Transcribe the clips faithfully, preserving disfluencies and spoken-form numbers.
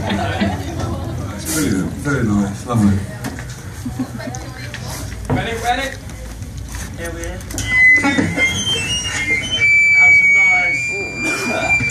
It's brilliant, very nice, lovely. Ready, ready? Here we are. Have some noise.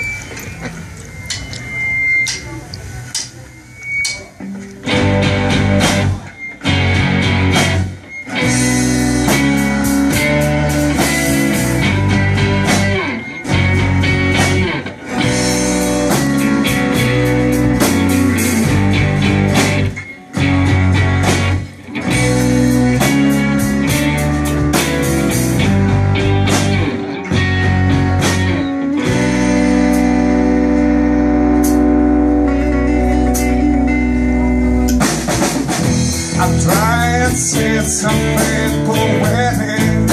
I'm trying to see some people waiting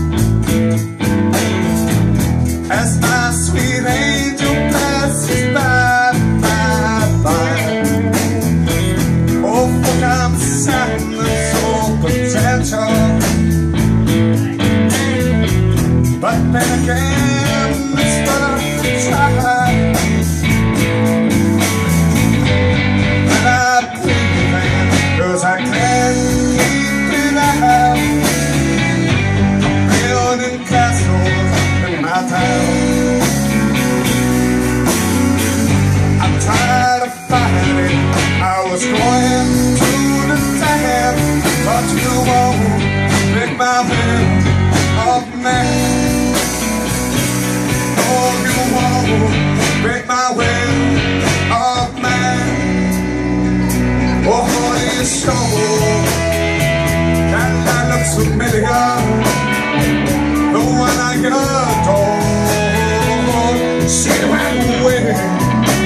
as my sweet angel passes by, by, by. Oh, fuck, I'm silent, so potential. But then again, it's worth a try. And I plead, cause I can't keep it out. I'm building castles in my town. I'm tired of fighting. I was going to the dam, but you won't break my will of man. Oh, you won't break my will of man. Oh, holy soul, that line looks familiar, the one I adore. She went away.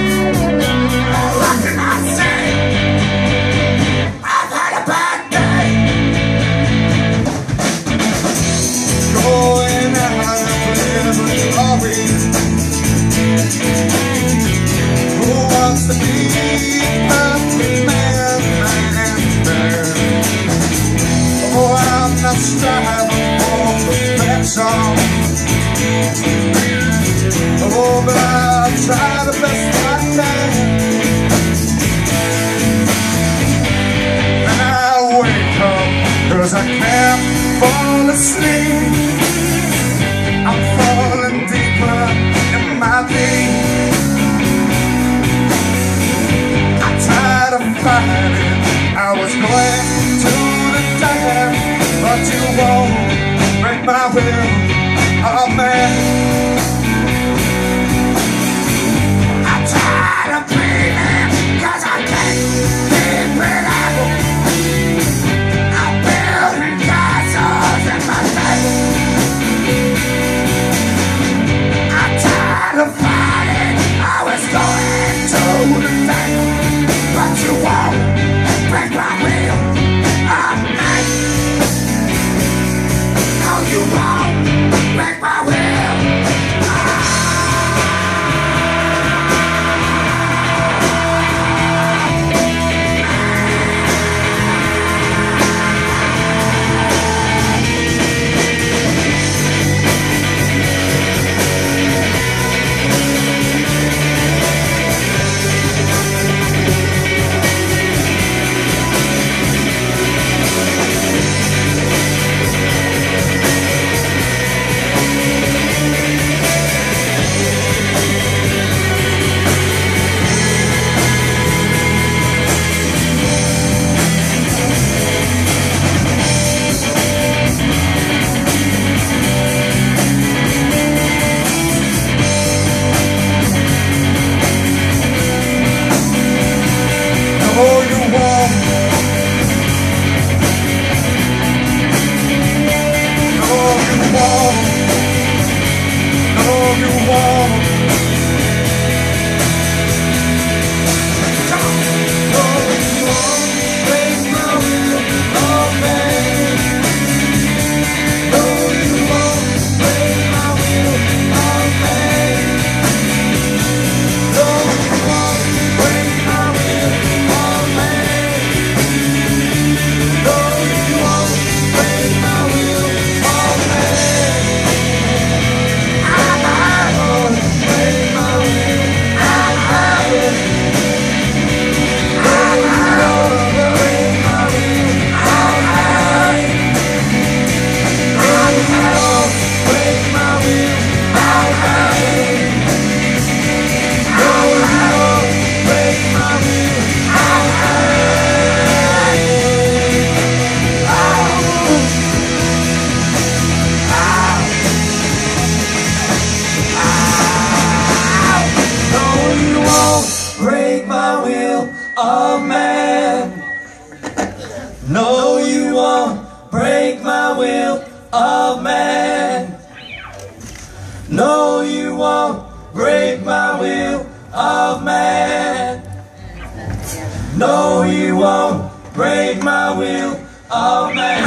What can I say? I've had a bad day. Going out with a glory. Who wants to be a perfect man? Oh, I'm not striving for perfection. Oh, but I'll try the best I can. And I wake up, cause I can't fall asleep. I'm falling deeper in my deep. I'm tired of fighting. I was going to the dam, but you won't break my will, oh man. I'm tired of breathing, cause I can't keep it out. I'm building castles in my head. I'm tired of fighting. I was going to the dam, but you won't break my will of man. No, you won't. won't break my will of man. No, you won't break my will of man. No, you won't break my will of man. No, you won't break my will of man.